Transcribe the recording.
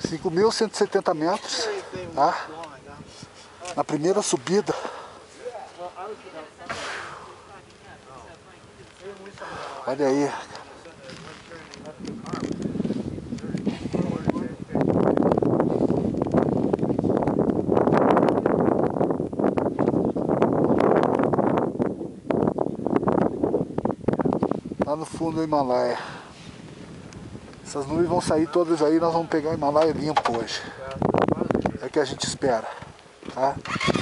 5.170 metros, tá? Na primeira subida. Olha aí. Lá no fundo do Himalaia. Essas nuvens vão sair todas aí, nós vamos pegar o Himalaia limpo hoje. É o que a gente espera, tá?